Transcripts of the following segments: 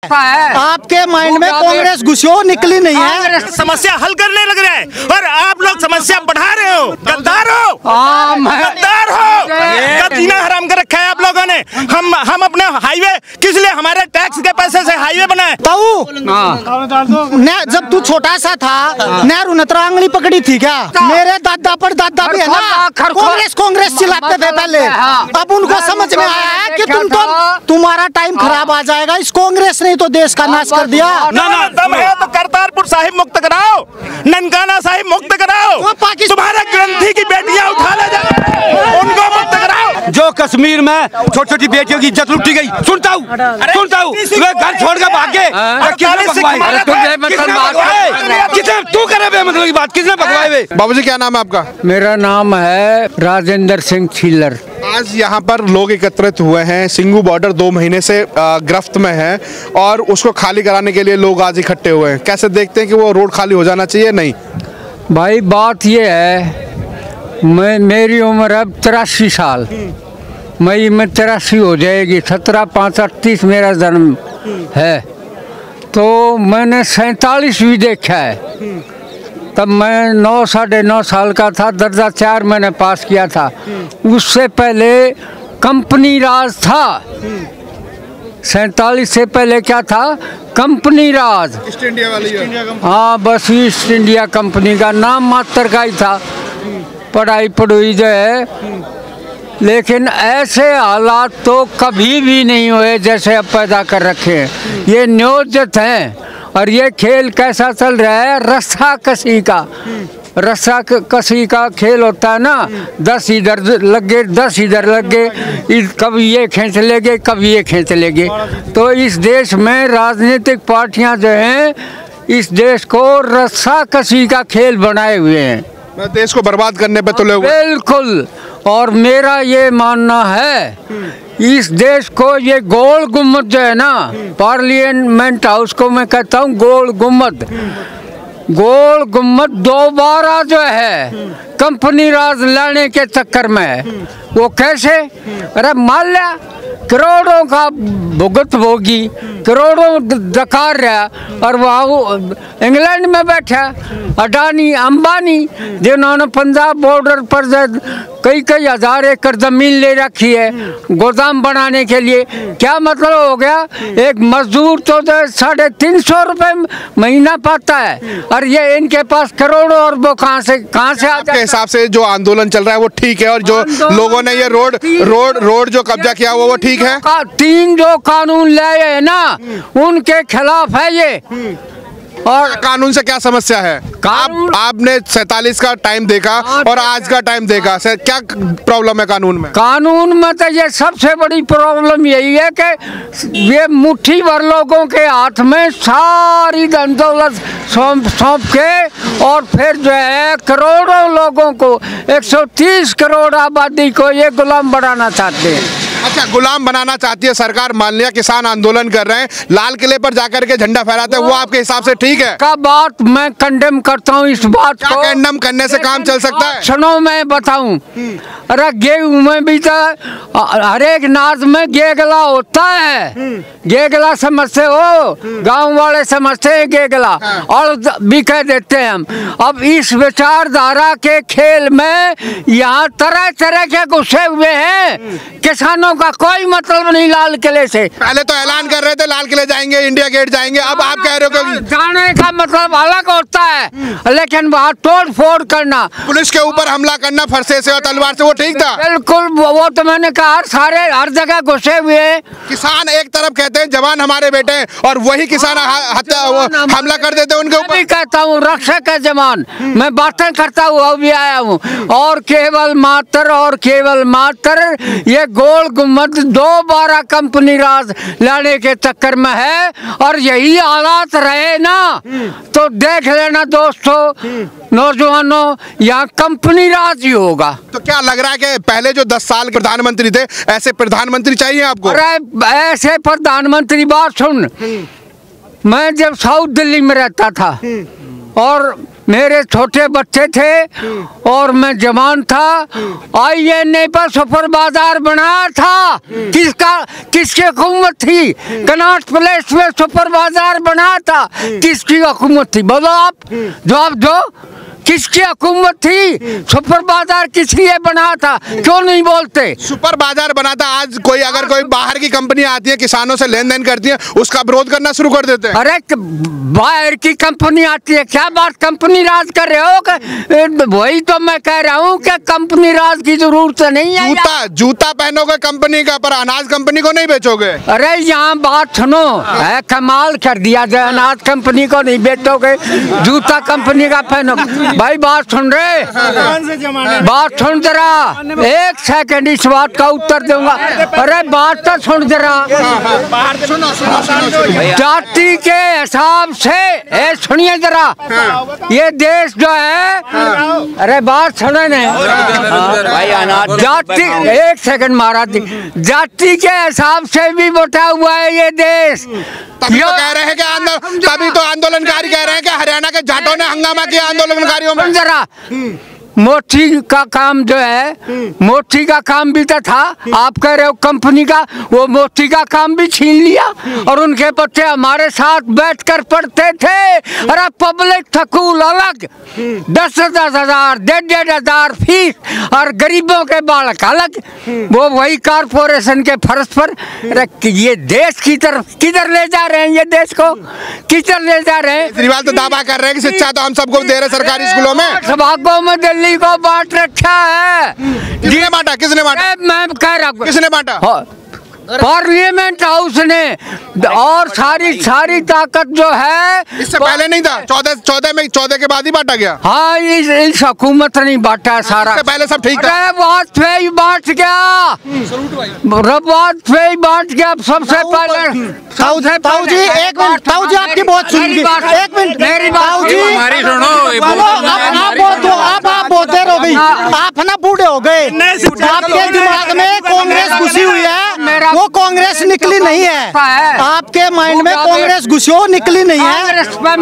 आपके माइंड में कांग्रेस घुसी हो, निकली नहीं है। समस्या हल करने लग रहे हैं और आप लोग समस्या बढ़ा रहे हो। गद्दार हो, गद्दार हो। जीना हराम कर रखा है आप लोगों ने। हम अपने हाईवे किस लिए, हमारे टैक्स के पैसे से हाईवे बनाए। जब तू छोटा सा था नेहरू ने तेरा आंगली पकड़ी थी क्या? मेरे दादा पर दादा भी है ना कांग्रेस चिल्लाते थे पहले। अब उनको समझ में आया है कि तुम्हारा टाइम खराब आ जाएगा। इस कांग्रेस ने तो देश का नाश कर दिया। ना दम है तो करतारपुर साहिब मुक्त कराओ, ननकाना साहिब मुक्त कराओ, तुम्हारे ग्रंथी की बेटियां उठा ले जाओ, उनको मुक्त कराओ। जो कश्मीर में छोटी छोटी बेटियों की इज्जत लुटी गई, सुनता हूँ वे घर छोड़ कर भाग गए। किसने तू करे बेमतलब की बात, किसने भगवाए? बाबूजी क्या नाम है आपका? मेरा नाम है राजेंद्र सिंह छीलर। आज यहाँ पर लोग एकत्रित हुए हैं। सिंघू बॉर्डर 2 महीने से गिरफ्त में है और उसको खाली कराने के लिए लोग आज इकट्ठे हुए हैं। कैसे देखते हैं कि वो रोड खाली हो जाना चाहिए? नहीं भाई, बात ये है, मेरी उम्र अब 83 साल, मई में 83 हो जाएगी। 17/5/38 मेरा जन्म है, तो मैंने 47 भी देखा है। तब मैं 9 साढ़े 9 साल का था, दर्जा 4 मैंने पास किया था। उससे पहले कंपनी राज था। 47 से पहले क्या था? कंपनी राज, ईस्ट इंडिया वाली। हाँ, बस ईस्ट इंडिया कंपनी का नाम मात्र का ही था। पढ़ाई पढ़ुई जो है, लेकिन ऐसे हालात तो कभी भी नहीं हुए जैसे अब पैदा कर रखे हैं। ये नियोजित हैं। और ये खेल कैसा चल रहा है? रस्सा कसी का, रस्सा कसी का खेल होता है ना। 10 इधर लग गए, 10 इधर लग गए, कभी ये खींच लेंगे, कभी ये खींच लेंगे। तो इस देश में राजनीतिक पार्टियां जो हैं, इस देश को रस्सा कसी का खेल बनाए हुए हैं, देश को बर्बाद करने पे तुले हुए। बिल्कुल। और मेरा ये मानना है, इस देश को ये गोल गुम्बद जो है ना, पार्लियामेंट हाउस को मैं कहता हूँ गोल गुम्बद, गोल गुम्बद दोबारा जो है कंपनी राज लाने के चक्कर में है। वो कैसे? अरे मान लिया करोड़ों का भुगत भोगी, करोड़ों डकार रहा, और वहाँ इंग्लैंड में बैठा अडानी अंबानी, जिन्होंने पंजाब बॉर्डर पर कई हजार एकड़ जमीन ले रखी है गोदाम बनाने के लिए। क्या मतलब हो गया? एक मजदूर तो 350 रुपए महीना पाता है, और ये इनके पास करोड़ों, और वो कहाँ से आपके हिसाब से जो आंदोलन चल रहा है वो ठीक है? और जो लोगों ने ये रोड जो कब्जा किया वो ठीक है? 3 जो कानून लाए है ना, उनके खिलाफ है ये। और कानून से क्या समस्या है? आपने 47 का टाइम देखा और आज का टाइम देखा, क्या प्रॉब्लम है कानून में? कानून में तो ये सबसे बड़ी प्रॉब्लम यही है कि ये मुट्ठी भर लोगों के हाथ में सारी धन दौलत सौंप के, और फिर जो है करोड़ों लोगों को, 130 करोड़ आबादी को ये गुलाम बनाना चाहते हैं। अच्छा, गुलाम बनाना चाहती है सरकार। मान लिया किसान आंदोलन कर रहे हैं, लाल किले पर जाकर के झंडा फहराते हैं, वो आपके हिसाब से ठीक है? का बात मैं कंडेम करता हूँ इस बात को। कंडेम करने से काम चल सकता है? सुनो मैं बताऊं, अरे गेहूं में भी तो हर एक नाज में गेगला होता है। गेगला समझते हो? गांव वाले समझते हैं गेगला, और भी कह देते हैं हम। अब इस विचारधारा के खेल में यहाँ तरह तरह के घुसे हुए हैं। किसानों का कोई मतलब नहीं लाल किले से। पहले तो ऐलान कर रहे थे लाल किले जाएंगे, इंडिया गेट जाएंगे, अब आप कह रहे हो कि जाने का मतलब अलग होता है, लेकिन वहाँ तोड़ फोड़ करना, पुलिस के ऊपर हमला करना फरसे से और तलवार से, वो ठीक था? बिल्कुल, वो तो मैंने कहा सारे हर जगह घुसे हुए हैं। किसान एक तरफ कहते हैं जवान हमारे बेटे हैं, और वही किसान हमला कर देते हैं उनके ऊपर। कहता हूँ रक्षक है जवान, मैं बातें करता हुआ भी आया हूँ। और केवल मात्र ये गोल गुम्बद दोबारा कंपनी राज लाने के चक्कर में है, और यही हालात रहे ना तो देख लेना दोस्तों, नौजवानों, यहाँ कंपनी राज ही होगा। तो क्या लग रहा है कि पहले जो 10 साल प्रधानमंत्री थे, ऐसे प्रधानमंत्री चाहिए आपको? अरे ऐसे प्रधानमंत्री, बात सुन, मैं जब साउथ दिल्ली में रहता था और मेरे छोटे बच्चे थे और मैं जवान था। INA पर सुपर बाजार बनाया था। किसकी हुकूमत थी? कनॉट प्लेस में सुपर बाजार बनाया था। किसकी हुकूमत थी? बोलो आप, जवाब दो। किसकी हुकूमत थी? सुपर बाजार किस लिए बना था? क्यों नहीं बोलते? सुपर बाजार बना था। आज कोई अगर कोई बाहर की कंपनी आती है, किसानों से लेन देन करती है, उसका विरोध करना शुरू कर देते हैं। अरे बाहर की कंपनी आती है, क्या बात कंपनी राज कर रहे हो? वही तो मैं कह रहा हूँ कि कंपनी राज की जरूरत नहीं है। जूता पहनोगे कंपनी का, पर अनाज कंपनी को नहीं बेचोगे। अरे यहाँ बात सुनो, कमाल कर दिया जाए। अनाज कंपनी को नहीं बेचोगे, जूता कंपनी का पहनो। भाई बात सुन रहे, बात सुन जरा, एक सेकंड इस बात का उत्तर दूंगा। अरे बात तो सुन जरा। जाति के हिसाब से सुनिए जरा, ये देश जो है, अरे बात सुने ने, जाति, एक सेकंड महाराज, जाति के हिसाब से भी बटा हुआ है ये देश। तभी तो कह रहे हैं कि तभी तो आंदोलनकारी कह रहे हैं कि हरियाणा के जाटों ने हंगामा किया आंदोलनकारियों में। जरा मोची का काम जो है, मोची का काम भी तो था। आप कह रहे हो कंपनी का, वो मोची का काम भी छीन लिया और उनके बच्चे हमारे साथ बैठकर पढ़ते थे। अरे पब्लिक स्कूल अलग, 10,000 1,500 फीस, और गरीबों के बालक अलग, वो वही कारपोरेशन के फर्श पर। ये देश की तरफ किधर ले जा रहे हैं? ये देश को किधर ले जा रहे हैं? केजरीवाल तो दावा कर रहे हैं कि शिक्षा तो हम सबको दे रहे सरकारी स्कूलों में। भागों में दिल्ली को बांट रखा है। किसने बांटा? किसने बांटा? मैं कह रहा हूँ किसने बांटा? पार्लियामेंट हाउस ने, और सारी ताकत जो है। इससे पहले नहीं था? 14 के बाद ही बांटा गया। हाँ, इस हुकूमत ने बांटा सारा। इससे पहले सब ठीक था। वाजपेयी बांट गया, वाजपेयी बांट गया सबसे पहले। ताऊ जी एक मिनट, ताऊ जी आपकी बहुत सुनिए, एक मिनट मेरी बात जी, हमारी सुनो। आप बहुत देर हो गई, आप ना बूढ़े हो गए। आपके दिमाग में कांग्रेस घुसी हुई है, वो कांग्रेस निकली नहीं है। आपके माइंड में कांग्रेस घुसी हो, निकली नहीं है।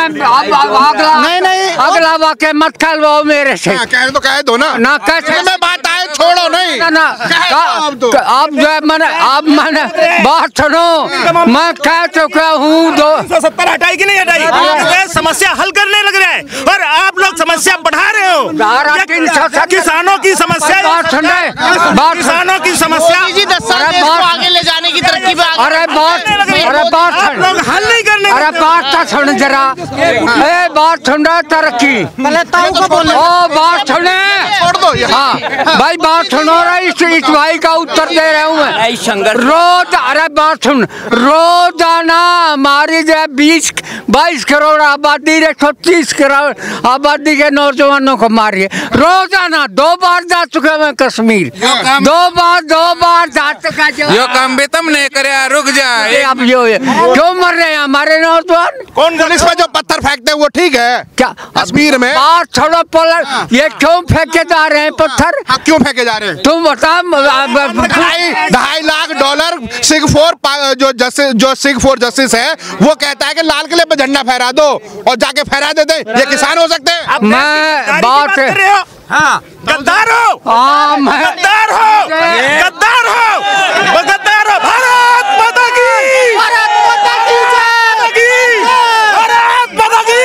नहीं अगला वाक्य मत कहलवाओ मेरे से। कह दो ना कैसे में बात आए, छोड़ो नहीं ना। आप जो है मैंने बात सुनो, मैं कह चुका हूँ। 270 हटाई कि नहीं हटाई? समस्या हल करने लग रहा है और आप लोग समस्या बढ़ा रहे हो। किसानों की समस्या, किसानों की समस्या 10 साल आगे ले जाने की तरक्की पे। अरे बात हल नहीं करने। अरे बात तो सुन जरा, बात सुन रहा तरक्की। पहले ताऊ को बोलो। ओ बात सुने, छोड़ दो। हाँ भाई बात सुनो रहा, इस भाई का उत्तर दे रहा हूँ मैं। रोज, अरे बात सुन, रोजाना हमारी जो 22 करोड़ आबादी, 130 करोड़ आबादी के नौजवानों को मारिए रोजाना। 2 बार जा चुका मैं कश्मीर, 2 बार जा चुका। यो काम भी तुम नहीं करे, रुक जाए। अब क्यों मर रहे हैं हमारे नौजवान? कौन पुलिस पे जो पत्थर फेंकते हैं वो ठीक है क्या कश्मीर में? बात छोड़ो, ये क्यों फेंके जा रहे हैं पत्थर? क्यों फेंके जा रहे हैं? तुम बता। $2.5 लाख जो सिख फॉर जस्टिस है, वो कहता है कि लाल किले पे झंडा फहरा दो, और जाके फहरा देते हैं। ये किसान हो सकते हैं? मैं बात कर रहे हो। हाँ, गद्दार हो, गद्दार हो, गद्दार हो, गद्दार हो। भारत माता की, भारत माता की जय, भारत माता की।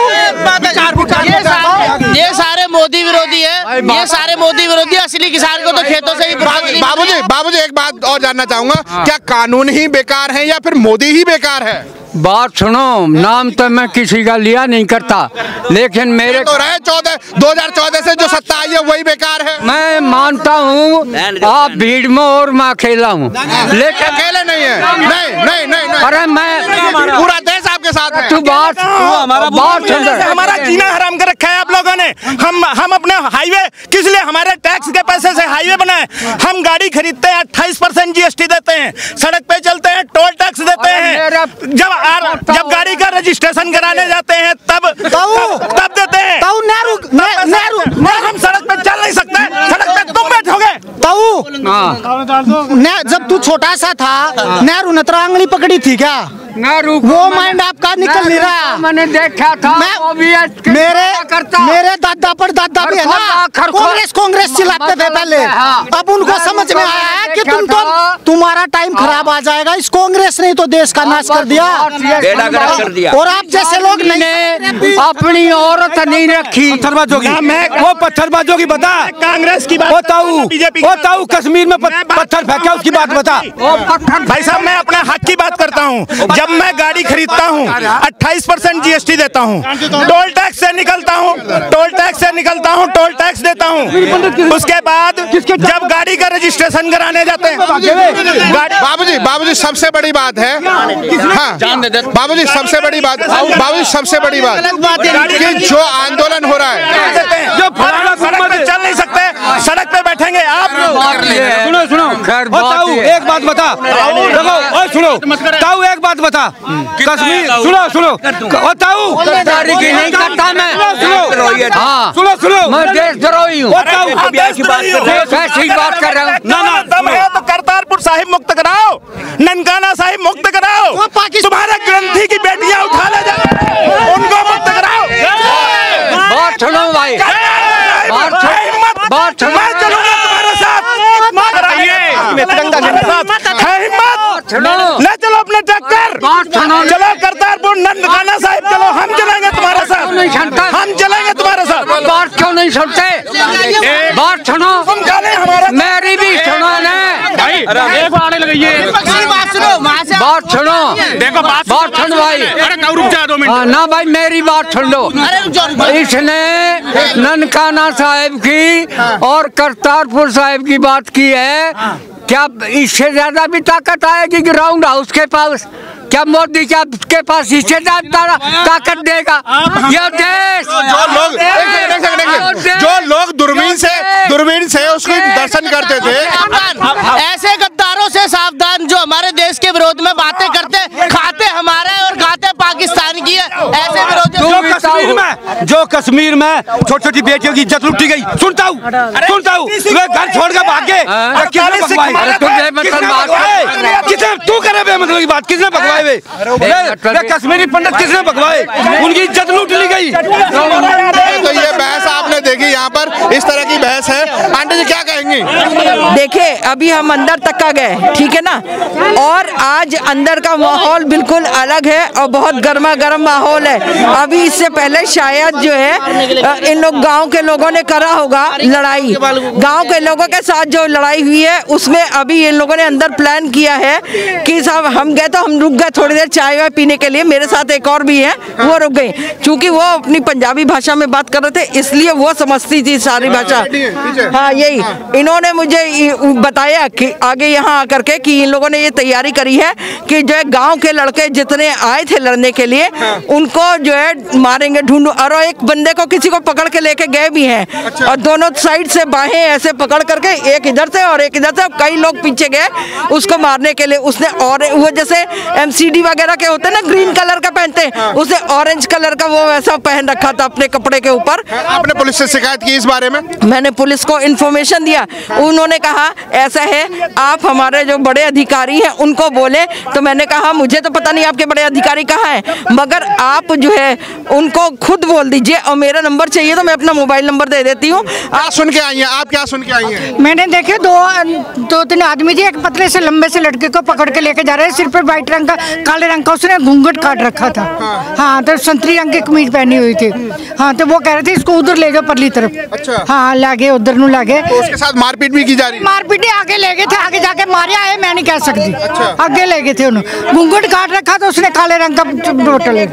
ये सारे मोदी विरोधी है, ये सारे मोदी विरोधी। असली किसान को तो खेतों से ही। बाबूजी एक बात और जानना चाहूंगा, क्या कानून ही बेकार है या फिर मोदी ही बेकार है? बात सुनो, नाम तो मैं किसी का लिया नहीं करता, लेकिन मेरे तो रहे 2014 से जो सत्ता आई है वही बेकार है। मैं मानता हूँ आप भीड़ में और मैं अकेला हूँ, लेकिन अकेले नहीं है। नहीं। अरे मैं, पूरा देश आपके साथ है। तू बात हमारा जीना हराम कर रखा है आप लोगों ने। हम अपने हाईवे किस लिए, हमारे टैक्स के पैसे से हाईवे बनाए। हम गाड़ी खरीदते हैं, 28% GST देते हैं, सड़क पे चलते हैं, टोल टैक्स देते हैं। जब गाड़ी का रजिस्ट्रेशन कराने जाते हैं तब देते हैं। ताऊ नेहरू हम सड़क पे चल नहीं सकते, सड़क पे तुम बैठोगे। ताऊ जब तू छोटा सा था नेहरू ने तेरा आंगली पकड़ी थी क्या? वो माइंड आपका निकल नहीं रहा। मैंने देखा था मेरे दादा पर दादा भी है ना, कांग्रेस चिल्लाते थे पहले। अब उनको समझ में आया है कि तुम्हारा टाइम खराब आ जाएगा। इस कांग्रेस ने तो देश का नाश कर दिया और आप जैसे लोग नहीं अपनी औरत नहीं रखी। वो पत्थरबाजों की बता, कांग्रेस की बात बताऊ। कश्मीर में पत्थर फेंका उसकी बात बता। भाई साहब मैं अपने हक की बात करता हूँ। जब मैं गाड़ी खरीदता हूँ 28% GST देता हूँ, टोल टैक्स से निकलता हूँ, टोल टैक्स देता हूँ। उसके बाद जब गाड़ी का रजिस्ट्रेशन कराने जाते हैं, बाबूजी सबसे बड़ी बात है, हाँ बाबूजी सबसे बड़ी बात कि जो आंदोलन हो रहा है, जो सड़क पे चल नहीं सकते, सड़क पे बैठेंगे आप। सुनो ताऊ एक बात बता, ताऊ एक बात बता, कश्मीर सुनो ताऊ नहीं करता मैं, सुनो मैं देशद्रोही हूँ। कैसी बात कर रहा हूँ? ना दम है तो करतारपुर साहिब मुक्त कराओ, ननकाना साहिब मुक्त कराओ, तुम्हारे ग्रंथी की बेटियां उठा ले जाओ, उनको मुक्त कराओ। बात सुनो भाई, बात सुनो। मैं चलूंगा तुम्हारे साथ, ले चलो अपने ट्रैक्टर, चलो करतारपुर ननकाना साहिब चलो, हम चलेंगे तुम्हारे साथ, हम चलेंगे तुम्हारे साथ। बात क्यों नहीं सुनते? बात सुनो, मेरी भी सुनो ना भाई, बात सुनो, बात सुन भाई, ना भाई मेरी बात सुन लो। इसने ननकाना साहिब की और करतारपुर साहिब की बात की है। क्या इससे ज्यादा भी ताकत आएगी ग्राउंड हाउस के पास? क्या मोदी के पास इससे ज्यादा ताकत देगा ये देश? जो लोग दूरबीन से उसको दर्शन करते थे, ऐसे गद्दारों से सावधान जो हमारे देश के विरोध में बातें करते, खाते हमारे और गाते पाकिस्तान की है। ऐसे विरोधी जो कश्मीर में छोटी छोटी बेटियों की इज्जत लुटी गई, सुनता हूँ घर छोड़ कर भाग गए, तू करे बेमतलब की बात, किसने भगवाए वे? कश्मीरी पंडित किसने भगवाए? उनकी इज्जत लूट ली गई। तो ये बहस आपने देखी, यहाँ पर इस तरह की बहस है। आंटी जी क्या कहेंगी? देखिए अभी हम अंदर तक का गए, ठीक है ना, और आज अंदर का माहौल बिल्कुल अलग है और बहुत गर्मा गर्म माहौल है। अभी इससे पहले शायद जो है इन लोग गांव के लोगों ने करा होगा लड़ाई, गांव के लोगों के साथ जो लड़ाई हुई है उसमें अभी इन लोगों ने अंदर प्लान किया है कि साहब हम गए तो हम रुक गए थोड़ी देर चाय वाय पीने के लिए, मेरे साथ एक और भी है वो रुक गई, क्योंकि वो अपनी पंजाबी भाषा में बात कर रहे थे इसलिए वो समझती थी सारी भाषा। हाँ यही इन्होंने मुझे बताया कि आगे यहाँ आकर के कि इन लोगों ने ये तैयारी करी है कि जो है गांव के लड़के जितने आए थे लड़ने के लिए उनको जो है मारेंगे ढूंढो, और एक बंदे को किसी को पकड़ के लेके गए भी हैं। और दोनों साइड से बाहें ऐसे पकड़ करके एक इधर से और एक इधर से, कई लोग पीछे गए उसको मारने के लिए। उसने और वो जैसे MCD वगैरह के होते हैं ना ग्रीन कलर का पहनते हैं, उसने ऑरेंज कलर का वो वैसा पहन रखा था अपने कपड़े के ऊपर। आपने पुलिस से शिकायत की इस बारे में? मैंने पुलिस को इन्फॉर्मेशन दिया, उन्होंने कहा ऐसा है आप हमारे जो बड़े अधिकारी हैं उनको बोले, तो मैंने कहा मुझे तो पता नहीं आपके बड़े अधिकारी कहाँ हैं, मगर आप जो है उनको खुद बोल दीजिए और मेरा नंबर चाहिए तो मैं अपना मोबाइल नंबर दे देती हूँ। आप सुन के आई हैं? आप क्या सुन के आई हैं? मैंने देखे दो तीन आदमी जी एक पतले से लंबे से लड़के को पकड़ के लेके जा रहे हैं, सिर पे व्हाइट रंग का काले रंग का उसने घूंघट काट रखा था। हाँ तो संतरी रंग की कमीज पहनी हुई थी। हाँ तो वो कह रहे थे इसको उधर ले जाओ परली तरफ। अच्छा। हाँ लागे उधर नू लागे, तो उसके साथ मारपीट भी की जा रही है? मारपीट आगे ले गए थे, आगे जाके मारिया है मैं नहीं कह सकती। अच्छा। आगे ले गए थे उन्होंने, घूंघट काट रखा था उसने काले रंग का बोतल।